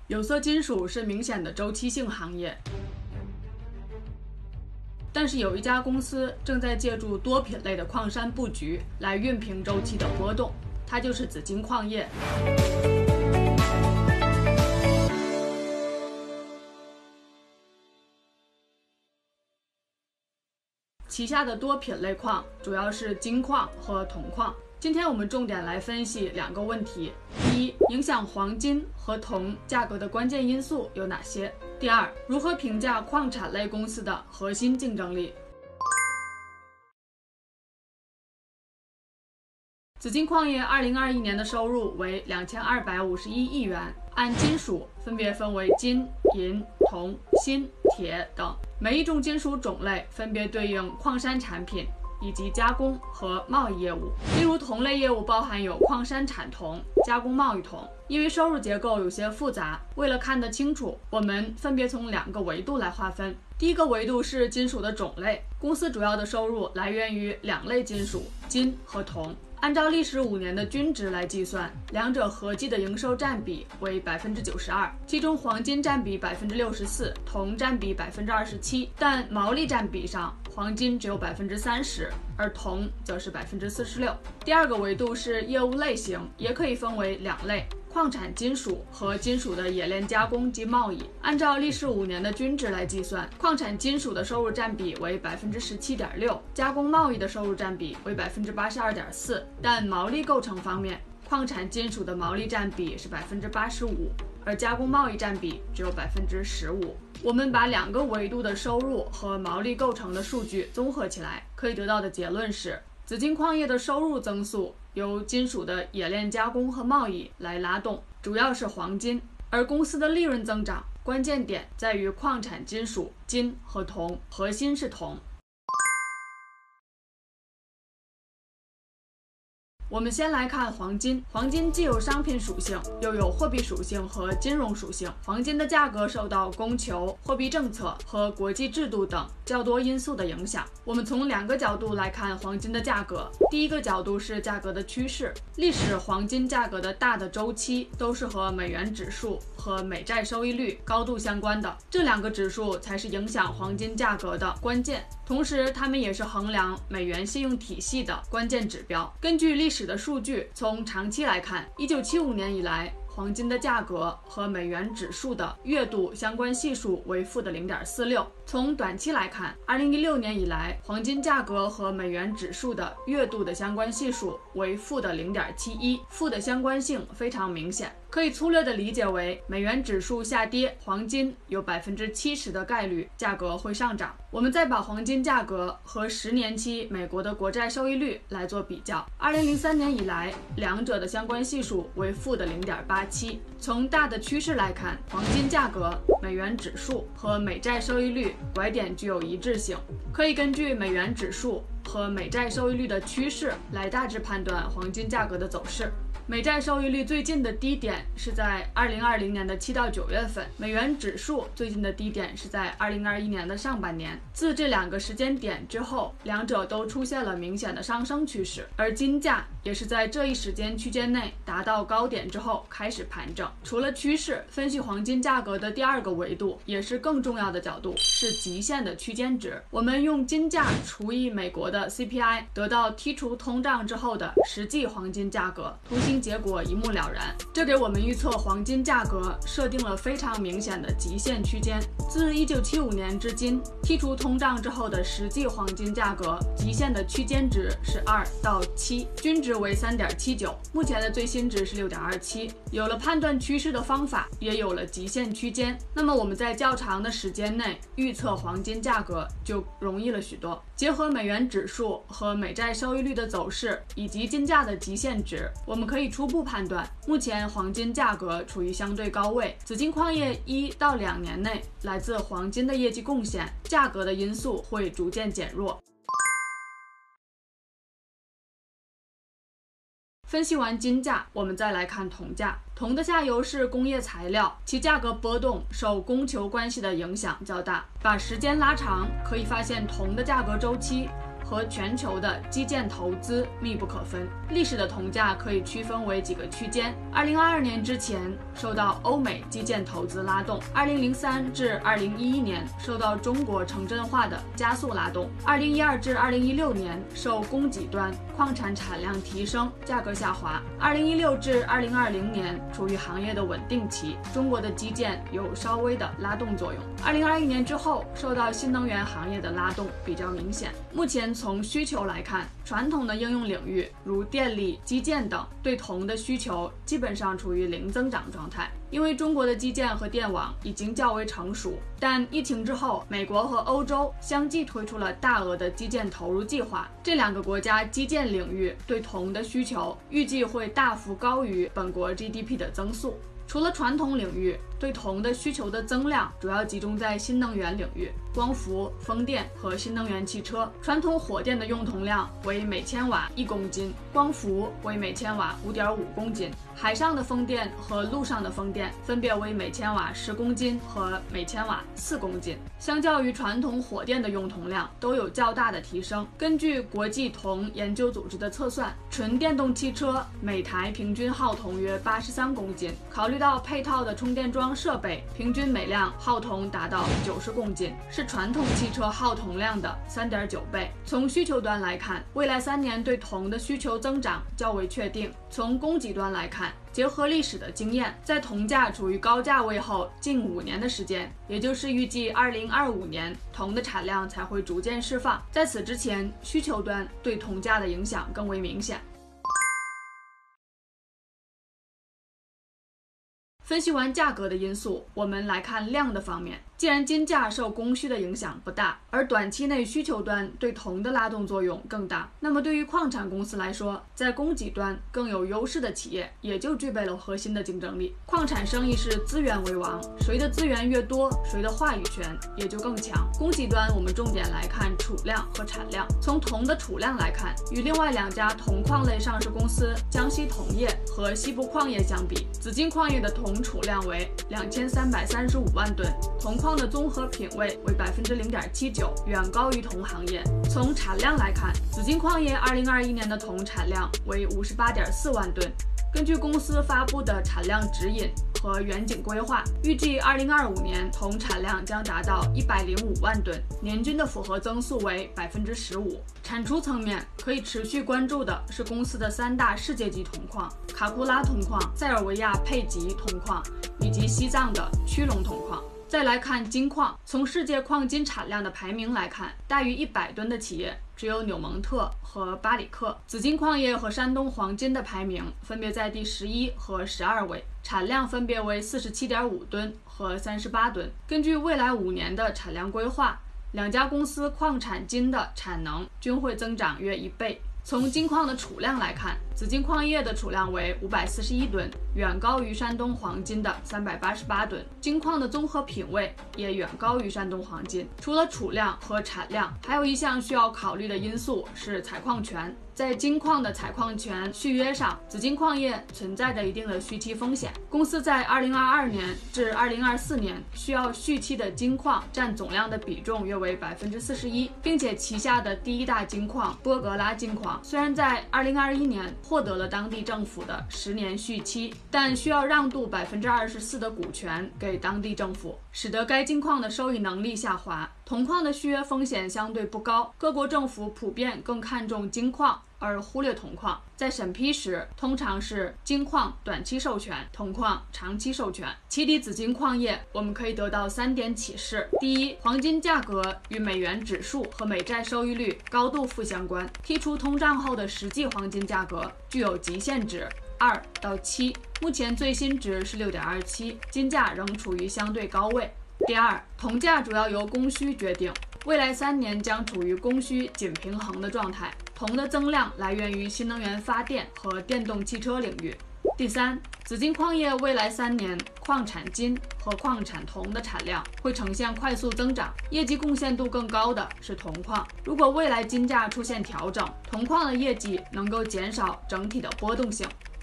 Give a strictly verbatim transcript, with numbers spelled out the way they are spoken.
有色金属是明显的周期性行业，但是有一家公司正在借助多品类的矿山布局来熨平周期的波动，它就是紫金矿业。旗下的多品类矿主要是金矿和铜矿。今天我们重点来分析两个问题：第一，影响黄金和铜价格的关键因素有哪些？第二，如何评价矿产类公司的核心竞争力？紫金矿业二零二一年的收入为两千二百五十一亿元，按金属分别分为金、银、铜、锌、铁等，每一种金属种类分别对应矿山产品以及加工和贸易业务。例如铜类业务包含有矿山产铜、加工贸易铜。因为收入结构有些复杂，为了看得清楚，我们分别从两个维度来划分。第一个维度是金属的种类，公司主要的收入来源于两类金属，金和铜。按照历时五年的均值来计算，两者合计的营收占比为百分之九十二，其中黄金占比百分之六十四，铜占比百分之二十七，但毛利占比上，黄金只有百分之三十，而铜则是百分之四十六。第二个维度是业务类型，也可以分为两类。矿产金属和金属的冶炼加工及贸易，按照历时五年的均值来计算，矿产金属的收入占比为百分之十七点六，加工贸易的收入占比为百分之八十二点四。但毛利构成方面，矿产金属的毛利占比是百分之八十五，而加工贸易占比只有百分之十五。我们把两个维度的收入和毛利构成的数据综合起来，可以得到的结论是，紫金矿业的收入增速由金属的冶炼加工和贸易来拉动，主要是黄金，而公司的利润增长关键点在于矿产金属金和铜，核心是铜。我们先来看黄金。黄金既有商品属性，又有货币属性和金融属性。黄金的价格受到供求、货币政策和国际制度等较多因素的影响。我们从两个角度来看黄金的价格。第一个角度是价格的趋势。历史黄金价格的大的周期都是和美元指数和美债收益率高度相关的，这两个指数才是影响黄金价格的关键。同时，它们也是衡量美元信用体系的关键指标。根据历史的数据，从长期来看，一九七五年以来，黄金的价格和美元指数的月度相关系数为负的零点四六。从短期来看，二零一六年以来，黄金价格和美元指数的月度的相关系数为负的零点七一，负的相关性非常明显。可以粗略的理解为，美元指数下跌，黄金有百分之七十的概率价格会上涨。我们再把黄金价格和十年期美国的国债收益率来做比较，二零零三年以来，两者的相关系数为负的零点八七。从大的趋势来看，黄金价格、美元指数和美债收益率拐点具有一致性，可以根据美元指数和美债收益率的趋势来大致判断黄金价格的走势。美债收益率最近的低点是在二零二零年的七到九月份，美元指数最近的低点是在二零二一年的上半年。自这两个时间点之后，两者都出现了明显的上升趋势，而金价也是在这一时间区间内达到高点之后开始盘整。除了趋势，分析黄金价格的第二个维度，也是更重要的角度，是极限的区间值。我们用金价除以美国的 C P I， 得到剔除通胀之后的实际黄金价格，图形结果一目了然。这给我们预测黄金价格设定了非常明显的极限区间。自一九七五年至今，剔除通胀之后的实际黄金价格极限的区间值是二到七，均值为 三点七九，目前的最新值是 六点二七。有了判断趋势的方法，也有了极限区间，那么我们在较长的时间内预测黄金价格就容易了许多。结合美元指数和美债收益率的走势以及金价的极限值，我们可以初步判断，目前黄金价格处于相对高位。紫金矿业一到两年内来自黄金的业绩贡献，价格的因素会逐渐减弱。分析完金价，我们再来看铜价。铜的下游是工业材料，其价格波动受供求关系的影响较大。把时间拉长，可以发现铜的价格周期和全球的基建投资密不可分。历史的铜价可以区分为几个区间：二零二二年之前受到欧美基建投资拉动，二零零三至二零一一年受到中国城镇化的加速拉动，二零一二至二零一六年受供给端矿产产量提升，价格下滑，二零一六至二零二零年处于行业的稳定期，中国的基建有稍微的拉动作用。二零二一年之后，受到新能源行业的拉动比较明显。目前从需求来看，传统的应用领域如电力、基建等对铜的需求基本上处于零增长状态，因为中国的基建和电网已经较为成熟。但疫情之后，美国和欧洲相继推出了大额的基建投入计划，这两个国家基建领域对铜的需求预计会大幅高于本国 G D P 的增速。除了传统领域，对铜的需求的增量主要集中在新能源领域，光伏、风电和新能源汽车。传统火电的用铜量为每千瓦一公斤，光伏为每千瓦五点五公斤，海上的风电和陆上的风电分别为每千瓦十公斤和每千瓦四公斤。相较于传统火电的用铜量都有较大的提升。根据国际铜研究组织的测算，纯电动汽车每台平均耗铜约八十三公斤，考虑到配套的充电桩设备，平均每辆耗铜达到九十公斤，是传统汽车耗铜量的 三点九倍。从需求端来看，未来三年对铜的需求增长较为确定。从供给端来看，结合历史的经验，在铜价处于高价位后近五年的时间，也就是预计二零二五年，铜的产量才会逐渐释放。在此之前，需求端对铜价的影响更为明显。分析完价格的因素，我们来看量的方面。既然金价受供需的影响不大，而短期内需求端对铜的拉动作用更大，那么对于矿产公司来说，在供给端更有优势的企业也就具备了核心的竞争力。矿产生意是资源为王，谁的资源越多，谁的话语权也就更强。供给端我们重点来看储量和产量。从铜的储量来看，与另外两家铜矿类上市公司江西铜业和西部矿业相比，紫金矿业的铜储量为两千三百三十五万吨，铜矿的综合品位为 百分之零点七九， 远高于同行业。从产量来看，紫金矿业二零二一年的铜产量为五十八点四万吨。根据公司发布的产量指引和远景规划，预计二零二五年铜产量将达到一百零五万吨，年均的复合增速为 百分之十五。产出层面可以持续关注的是公司的三大世界级铜矿：卡库拉铜矿、塞尔维亚佩吉铜矿以及西藏的曲龙铜矿。再来看金矿，从世界矿金产量的排名来看，大于一百吨的企业只有纽蒙特和巴里克。紫金矿业和山东黄金的排名分别在第十一和十二位，产量分别为 四十七点五吨和三十八吨。根据未来五年的产量规划，两家公司矿产金的产能均会增长约一倍。从金矿的储量来看，紫金矿业的储量为五百四十一吨，远高于山东黄金的三百八十八吨。金矿的综合品位也远高于山东黄金。除了储量和产量，还有一项需要考虑的因素是采矿权。在金矿的采矿权续约上，紫金矿业存在着一定的续期风险。公司在二零二二年至二零二四年需要续期的金矿占总量的比重约为 百分之四十一， 并且旗下的第一大金矿波格拉金矿虽然在二零二一年获得了当地政府的十年续期，但需要让渡 百分之二十四 的股权给当地政府，使得该金矿的收益能力下滑。铜矿的续约风险相对不高，各国政府普遍更看重金矿而忽略铜矿。在审批时，通常是金矿短期授权，铜矿长期授权。起底紫金矿业，我们可以得到三点启示：第一，黄金价格与美元指数和美债收益率高度负相关，剔除通胀后的实际黄金价格具有极限值二到七，目前最新值是 六点二七， 金价仍处于相对高位。第二，铜价主要由供需决定，未来三年将处于供需紧平衡的状态。铜的增量来源于新能源发电和电动汽车领域。第三，紫金矿业未来三年矿产金和矿产铜的产量会呈现快速增长，业绩贡献度更高的是铜矿。如果未来金价出现调整，铜矿的业绩能够减少整体的波动性。